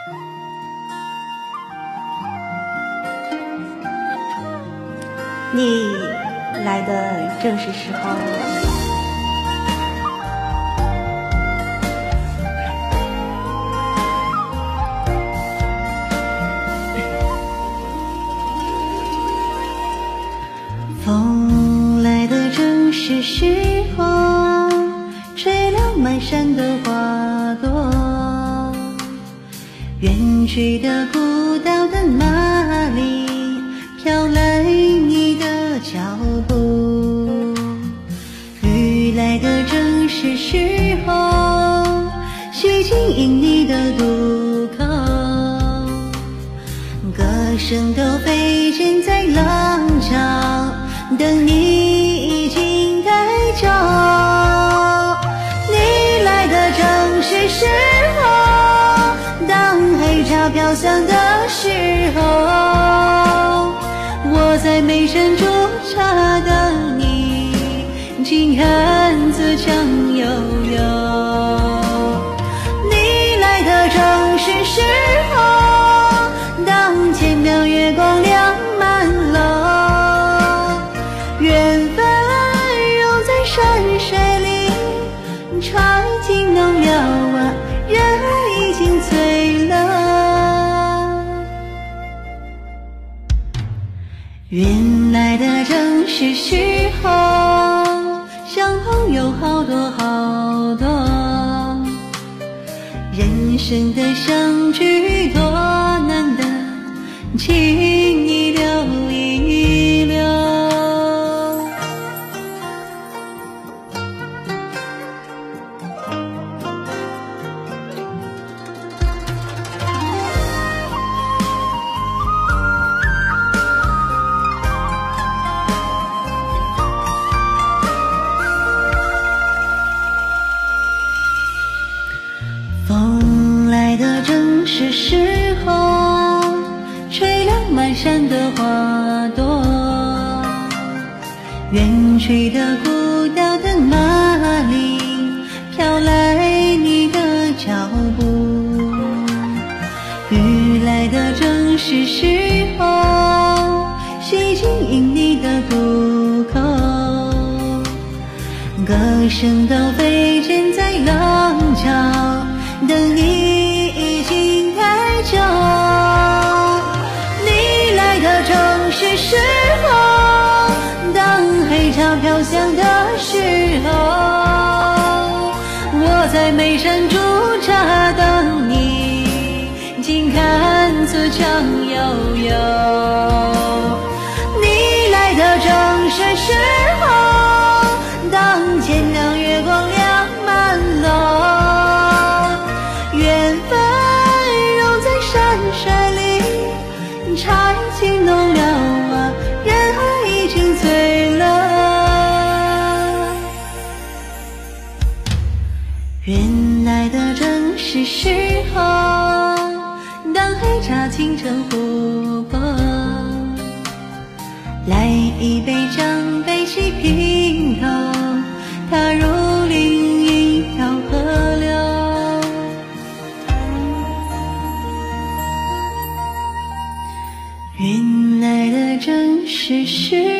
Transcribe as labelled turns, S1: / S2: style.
S1: 你来的正是时候。
S2: 风来的正是时候，吹了满山的花朵。远去的古道的哪里，飘来你的脚步。雨来的正是时候，洗净你的渡口。歌声都飞溅在浪潮，等你已经带走。你来的正是时候，当黑茶飘香的时候，我在眉山驻茶等你，轻看自强悠悠。你来的正是时候，当千庙月光亮满楼，缘分融在山水里，茶已经浓了啊，人已经醉了。缘来的正是时候，相逢有好多好多，人生的相聚多难得，请你留一留。风来的正是时候，吹了满山的花朵。远去的古道的哪里，飘来你的脚步。雨来的正是时候，洗净你的渡口。歌声都飞溅在浪潮，等你已经太久。你来的正是时候，当黑茶飘香的时候，我在眉山驻茶等你，静看自强悠悠。你来的正是时候，当千庙月光亮满楼，缘分融在山水里，茶已经浓了啊，人已经醉了。缘来的正是时候，当黑茶倾城湖泊，来一杯将悲喜平头，踏入另一条河流。缘来的正是时